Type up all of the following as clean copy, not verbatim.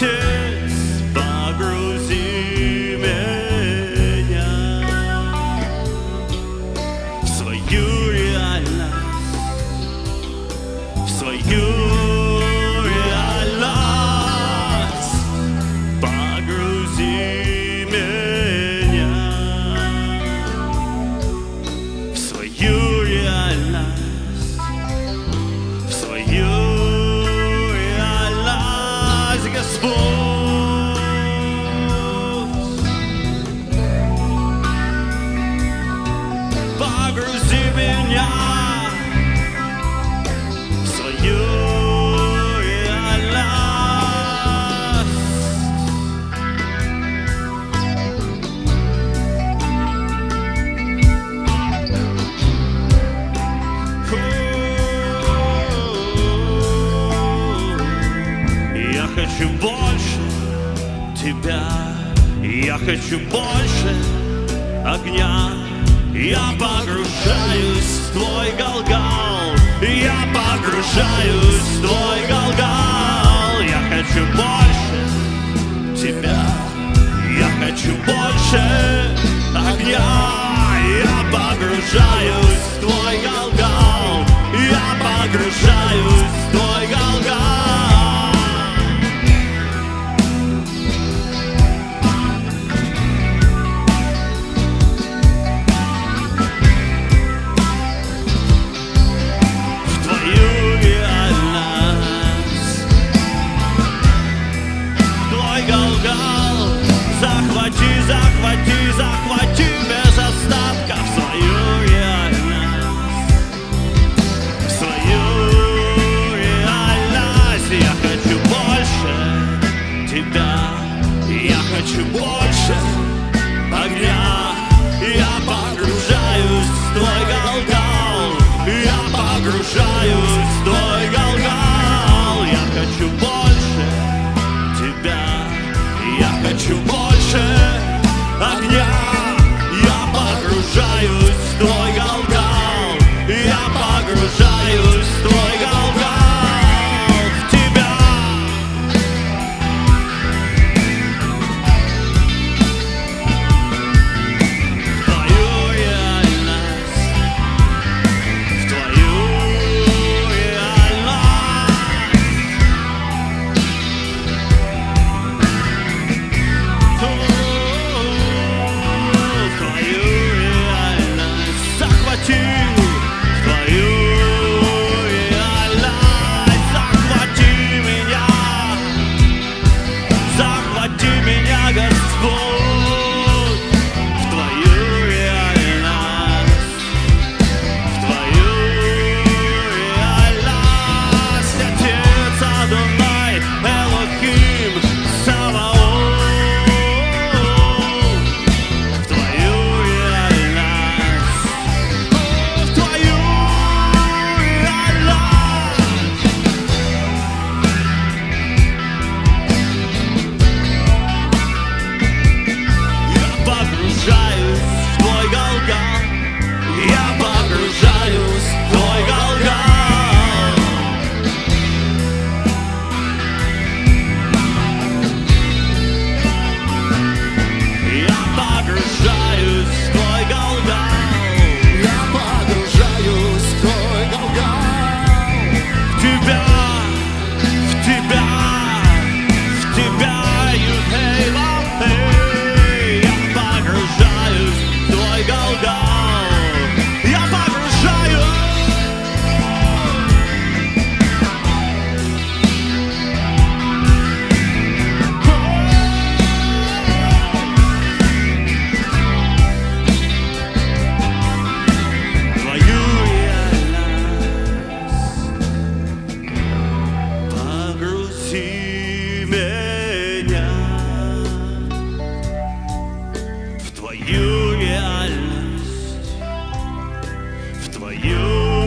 Отец, погрузи меня в свою реальность, в свою реальность. Погрузи меня в свою реальность, в свою реальность, Господь. Погрузи меня в свою реальность. Я хочу больше тебя, я хочу больше огня. Я погружаюсь в твой Галгал, я погружаюсь в твой Галгал. Я хочу больше тебя, я хочу больше огня. Я погружаюсь в твой Галгал, я погружаюсь в твой Галгал. Захвати, захвати, захвати без остатка в свою реальность, в свою реальность. Я хочу больше тебя, я хочу больше огня. Я погружаюсь в твой Галгал, я погружаюсь в твой Галгал. Я хочу больше тебя, я хочу больше огня. Я погружаюсь в твой Галгал, я погружаюсь в твой Галгал, в тебя. В твою реальность, в твою реальность. Твою реальность захвати, твою реальность захвати меня, Господь, в твою реальность, в твою реальность. Отец Адонай, Элохим, Саваоф, в твою реальность, в твою реальность. Я погружаюсь в твой Галгал, я погружаюсь в твой Галгал. Я погружаюсь в твой Галгал, я погружаюсь в твой Галгал. В тебя, в тебя, в тебя, Юхей-Ла-Хей. Я погружаюсь в твой Галгал, я погружаюсь. Твою реальность, погрузи меня в твою реальность, в твою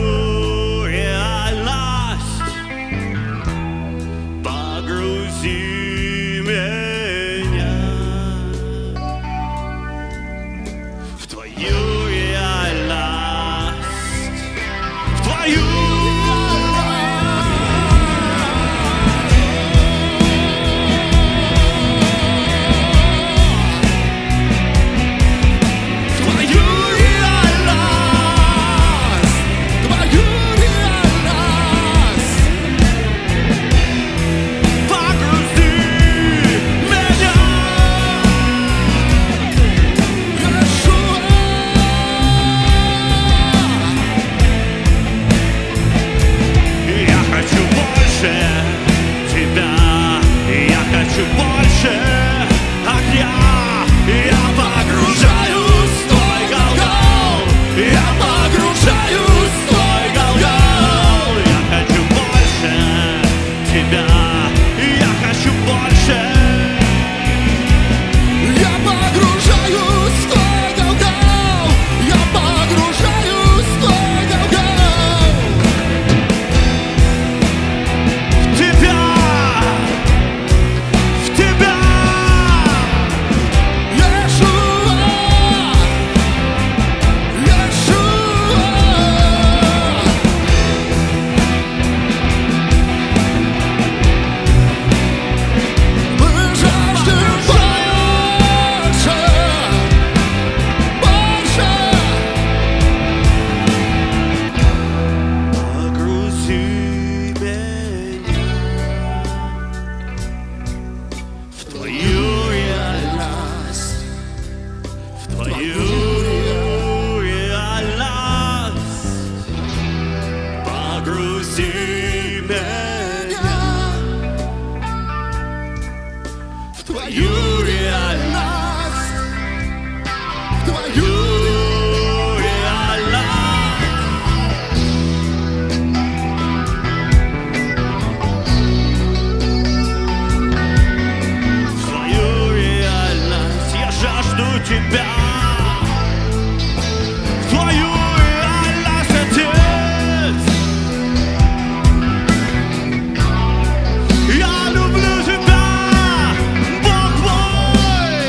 реальность. Погрузи меня в твою реальность, в твою. твою реальность, в твою реальность, в твою реальность. Я жажду тебя, в твою реальность, Отец. Я люблю тебя, Бог мой.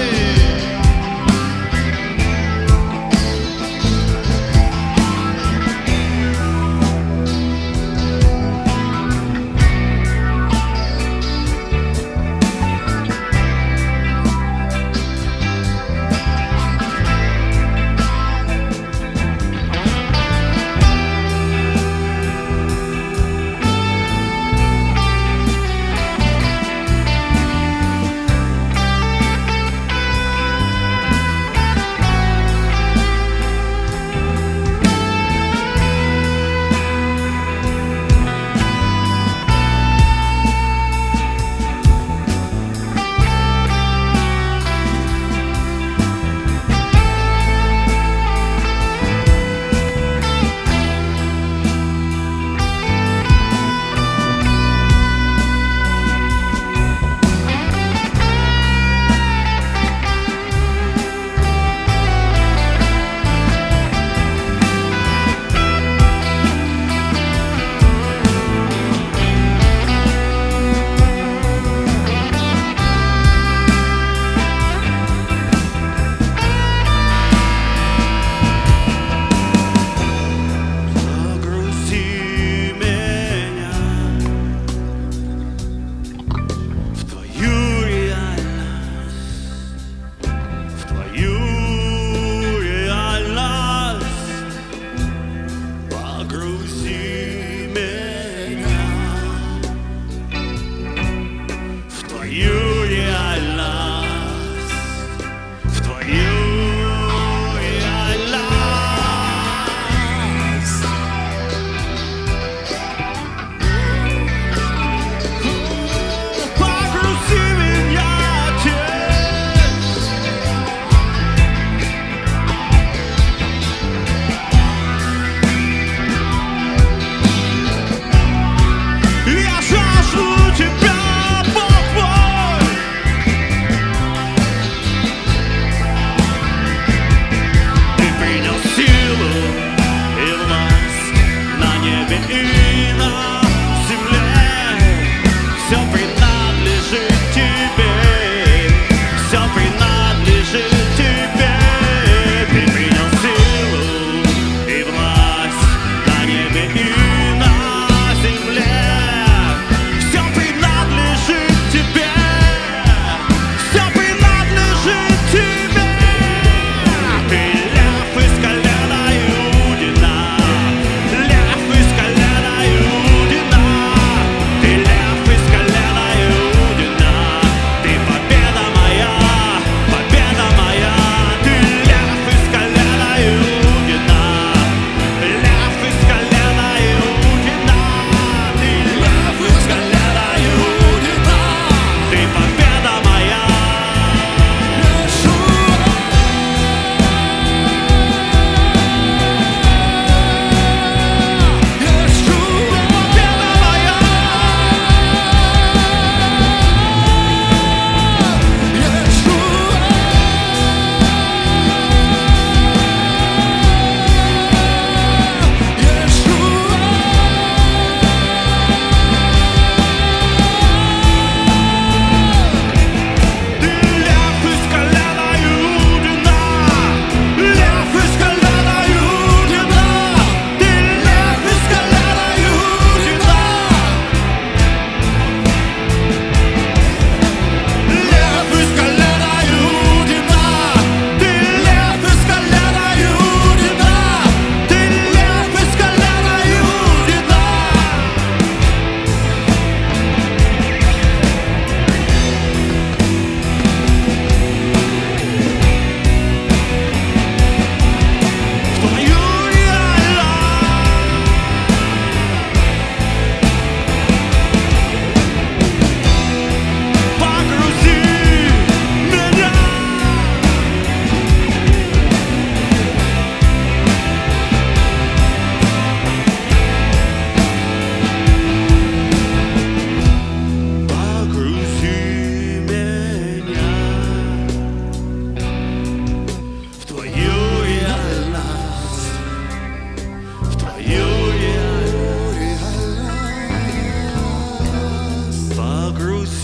Погрузи меня в твою реальность, в твою реальность. Погрузи меня в твою реальность, в твою реальность. Погрузи меня, Отец. Я жажду тебя, Бог мой.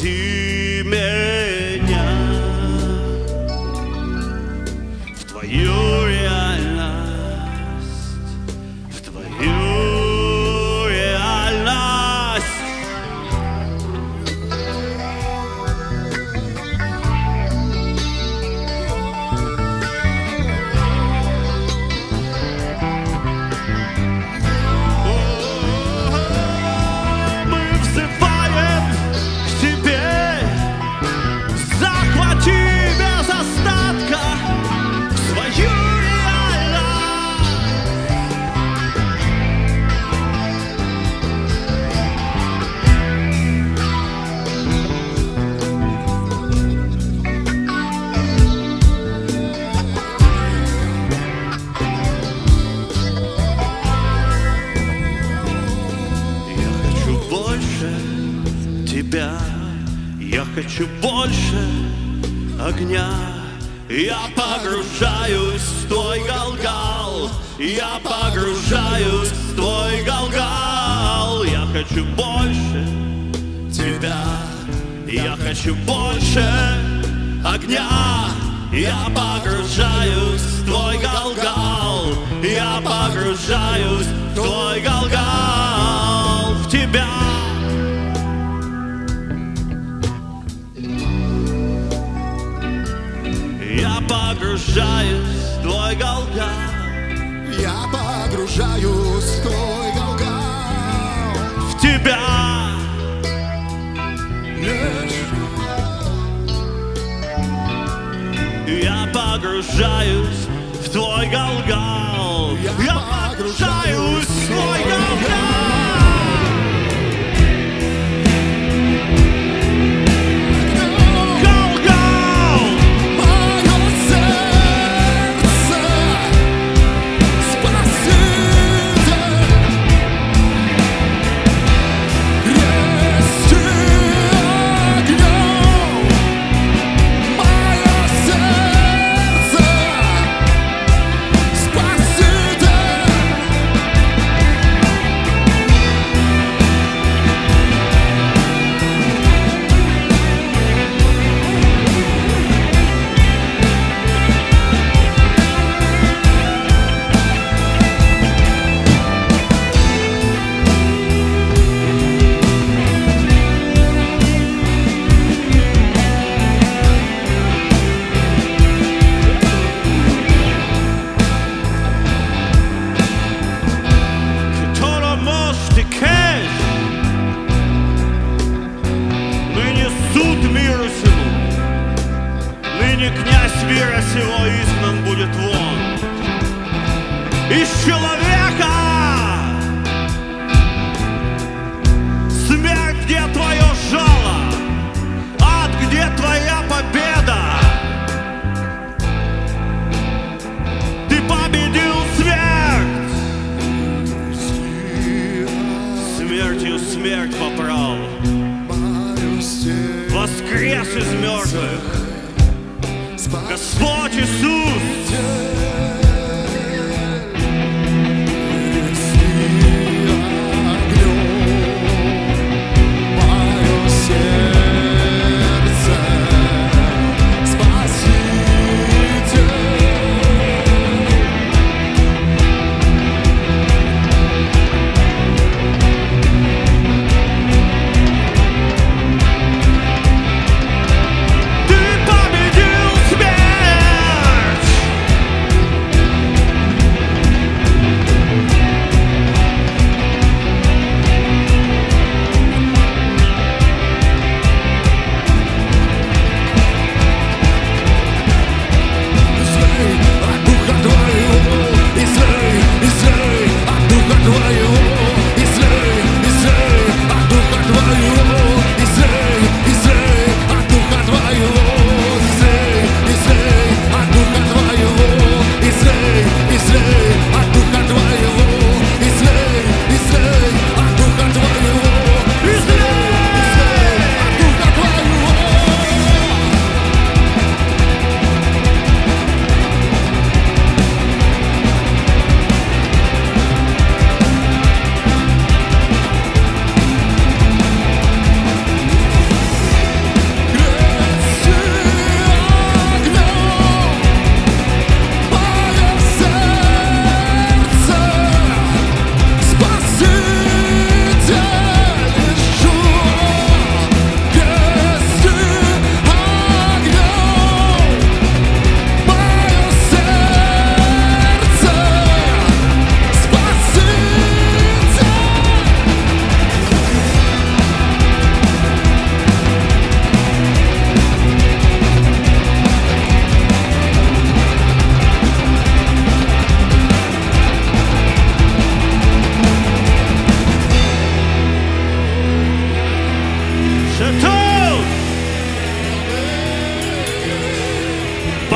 Веди меня в твою реальность, в твою реальность. Мы взываем к тебе, захвати без остатка свою реальность. Я хочу больше тебя, я хочу больше огня. Я погружаюсь в твой Галгал, я погружаюсь в твой Галгал. Я хочу больше тебя, я хочу больше огня. Я погружаюсь в твой Галгал, я погружаюсь в твой Галгал, в тебя. Я погружаюсь в твой Галгал, Я погружаюсь в твой Галгал, в тебя. Я погружаюсь в твой Галгал, я погружаюсь в твой Галгал. Галгал! Мое сердце, Спаситель, крести огнем. Мое сердце, Спаситель. Которого может и кэш, ныне суд мира сего, ныне князь мира сего изгнан будет вон. Из человека смерть, где твое жало, ад, где твоя победа. Ты победил смерть, смертью смерть попрал, воскрес из мертвых Господь Иисус. Ты победил смерть,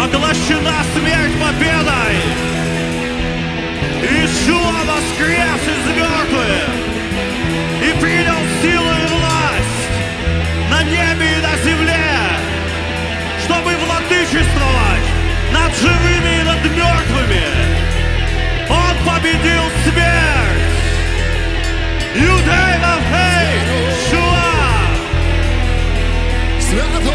поглощена смерть победой. Иешуа воскрес из мертвых и принял силу и власть на небе и на земле, чтобы владычествовать над живыми и над мертвыми. Он победил смерть. Юдей Мавхей Шуа. Святой.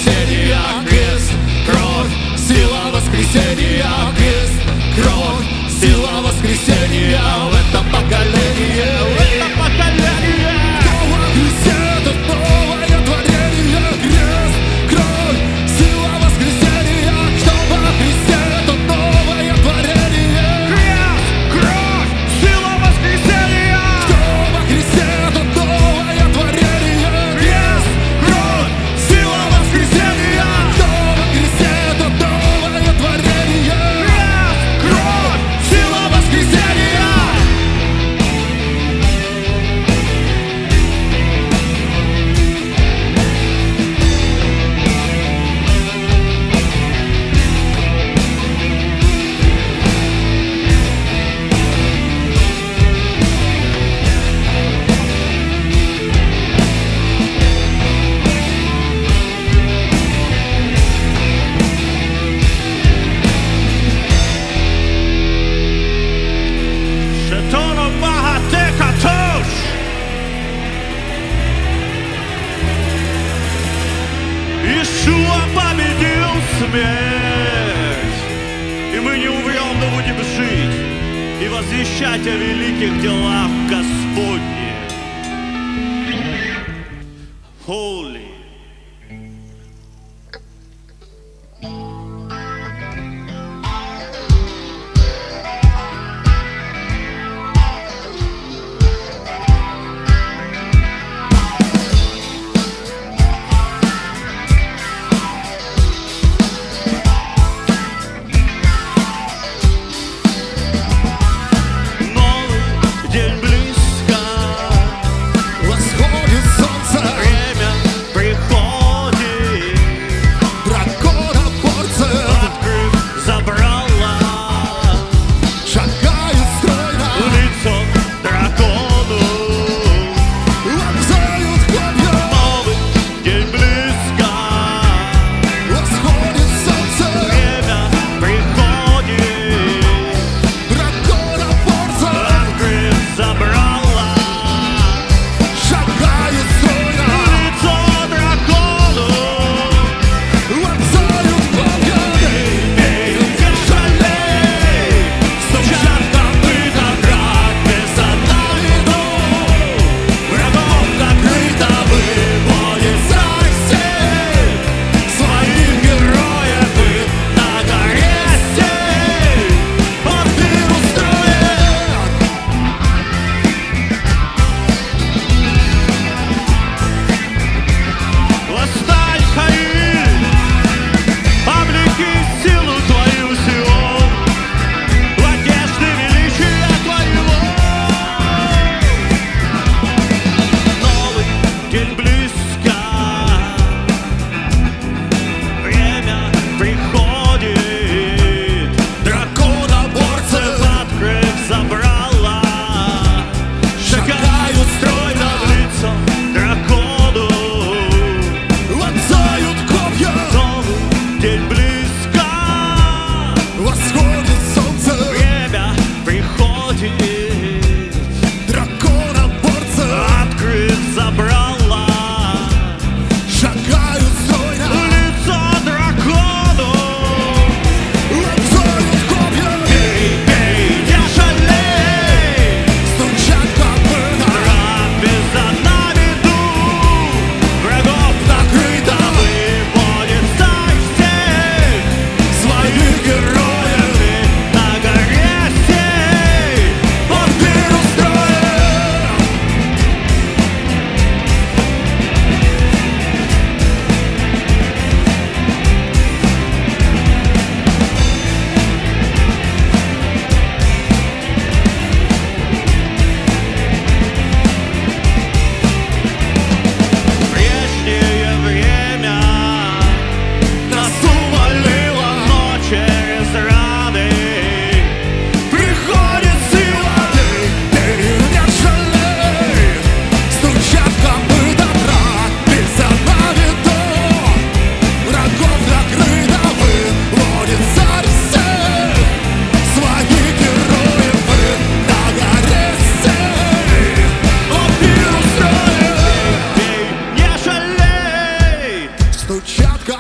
воскресения, крест, кровь, сила воскресения, крест, кровь, сила воскресения в это поколение, в это поколение. Кто во Христе, тот новое творение, крест, кровь, сила воскресения. Кто во Христе, тот новое творение, Крест, кровь, сила воскресения! кто во Христе, тот новое творение, Крест, кровь, сила воскресения! кто во Христе, тот новое творение. Крест, кровь, сила воскресения! Шетону Махатека Тош! Иешуа победил смерть, и мы не умрем, но будем жить и возвещать о великих делах Господних. Holy. Новый день близко,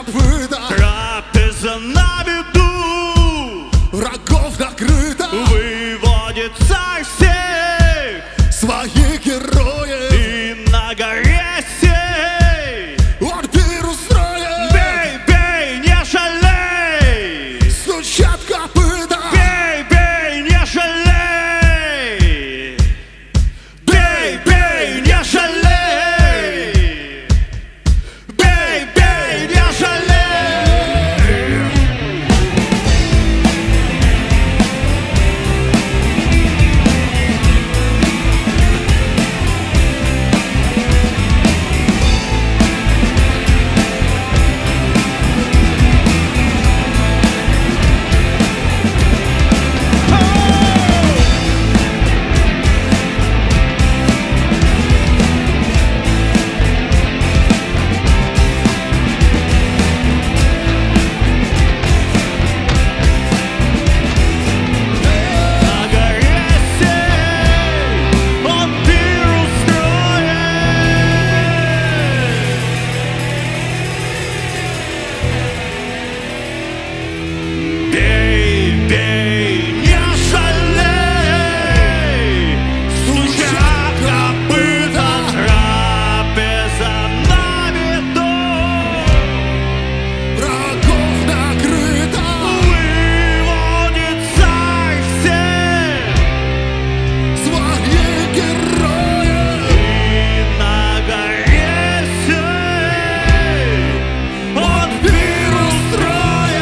копыта, трапеза на виду, врагов накрыта, выводит царь всех своих героев, и на горе сей. он пир устроит. Бей, бей, не жалей, Стучат копыта, бей, бей, не жалей, бей, бей, не жалей, бей, бей, не жалей. На горе сей он пир устроит. Бей, бей, не жалей, стучат копыта, трапеза на виду, врагов накрыта, выводит царь всех своих героев, и на горе сей он пир устроит.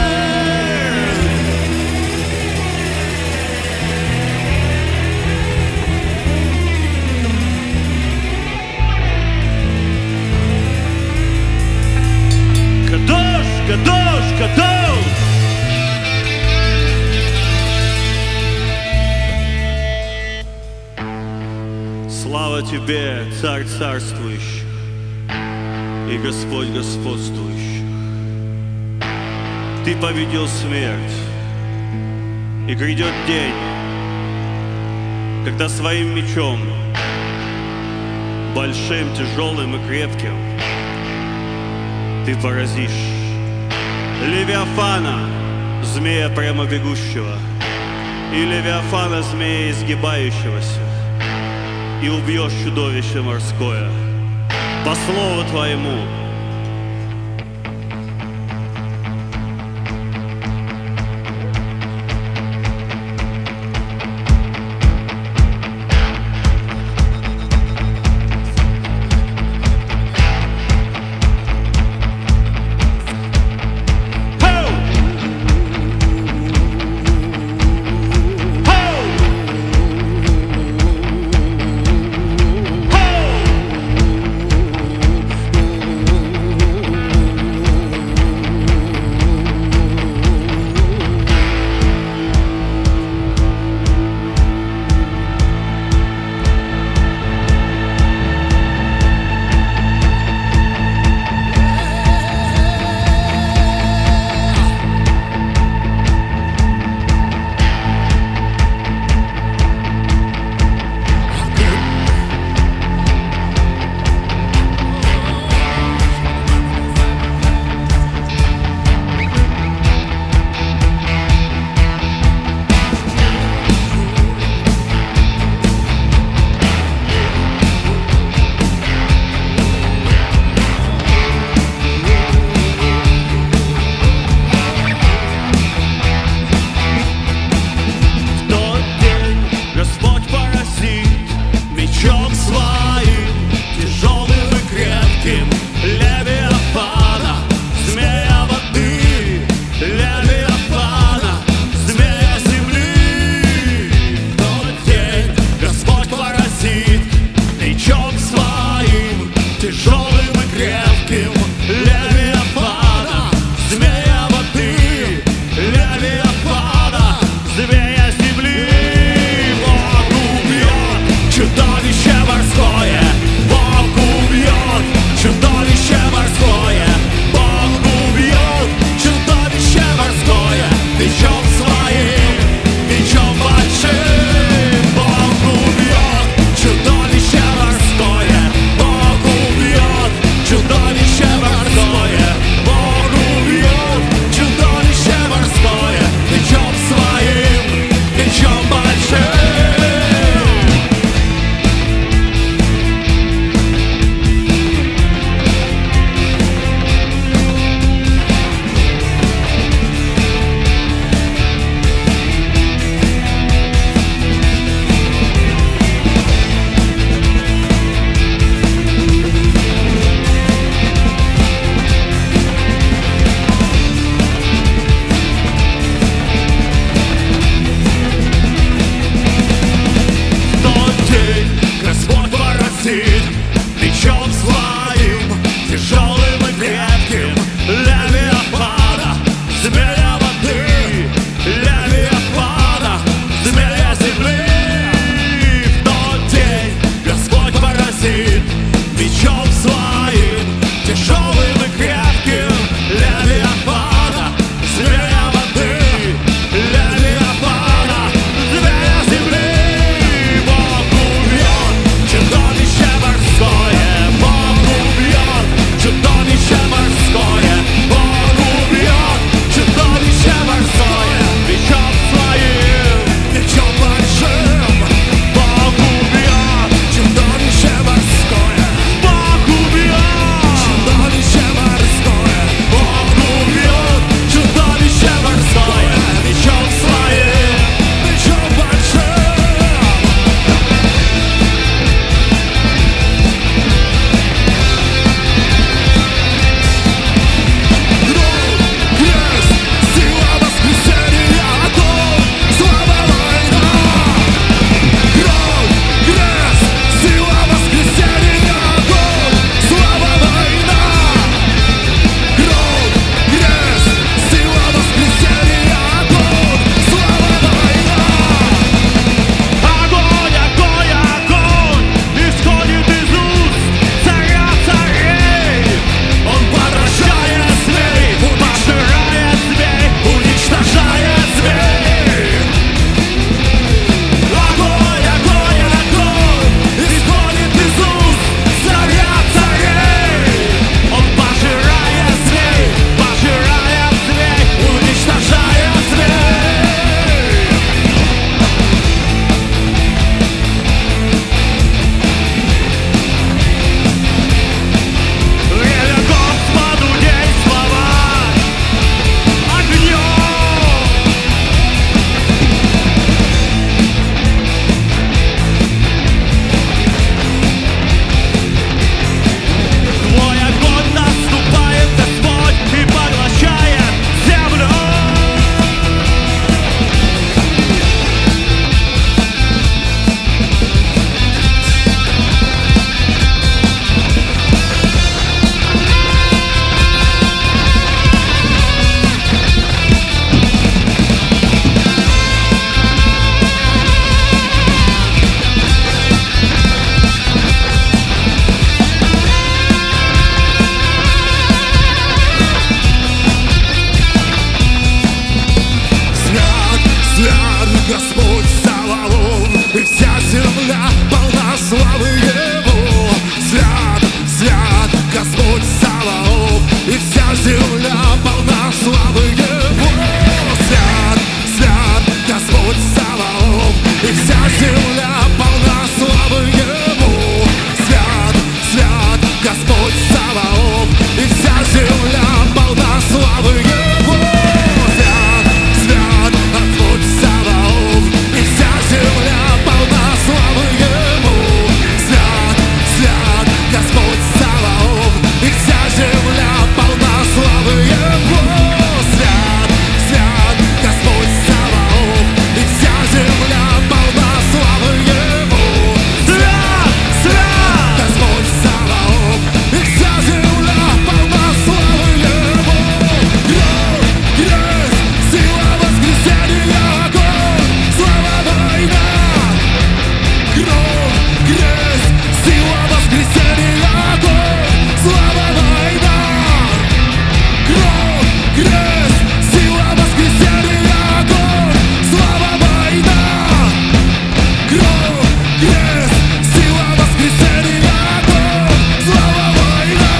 Кадош, кадош, кадош. Слава тебе, Царь царствующих и Господь господствующих. Ты победил смерть, и грядет день, когда своим мечом, большим, тяжелым и крепким, ты поразишь Левиафана, змея прямо бегущего, и Левиафана, змея изгибающегося, и убьешь чудовище морское по слову твоему. земля полна славы Его. Свят, свят Господь Саваоф, и вся земля полна славы Его. Свят, свят Господь Саваоф, и вся земля полна славы Его. Свят, свят Господь Саваоф, и вся земля полна славы Его. Свят, свят Господь Саваоф, и вся земля полна славы Его. Свят, свят Господь Саваоф, и вся земля полна славы Его. Свят, свят! Господь Саваоф, и вся земля полна славы Его. Кровь, крест, сила воскресения, огонь, слава война. Кровь, крест, сила воскресения, огонь, слава война. Кровь, крест, сила воскресения, огонь, слава война. Кровь, крест, сила воскресения, огонь, слава война.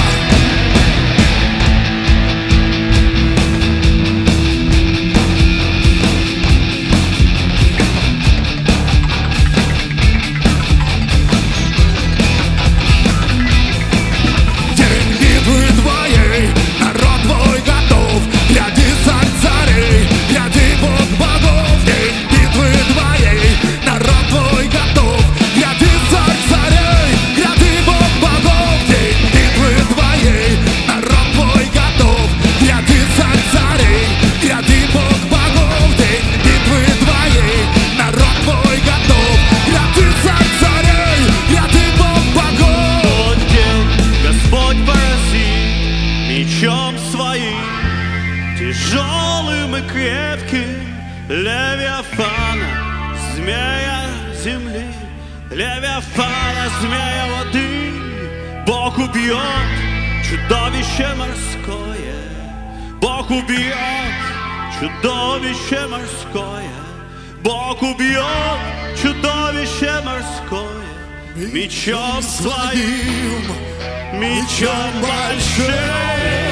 День битвы твоей, народ твой готов. Гляди, царь царей, гляди, Бог богов. День битвы твоей, народ твой готов. Гляди, царь царей, гляди, Бог богов. День битвы твоей, народ твой готов. Гляди, царь царей, гляди, Бог богов. День битвы твоей, народ твой готов. Гляди, царь царей, гляди, Бог богов. Тот день Господь поразит мечом своим, тяжелым и крепким, Левиафана, змея земли, Левиафана, змея воды. Бог убьет чудовище морское, Бог убьет чудовище морское, Бог убьет чудовище морское мечом своим, мечом большим.